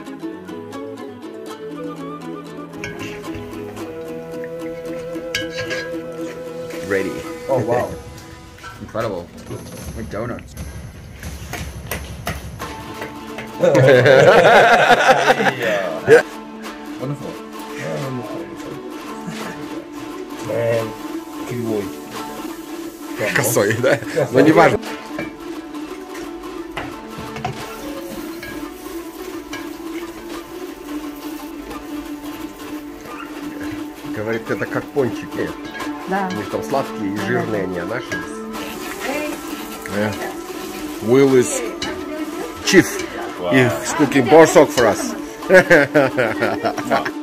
Ready. Oh wow. Incredible. Like donuts. Yeah. Wonderful. Man, кривой. Косой, да? Но не важно. Говорит, это как пончики. Да. У них там сладкие и жирные они, а наши Will is chief. He's cooking borsok for us.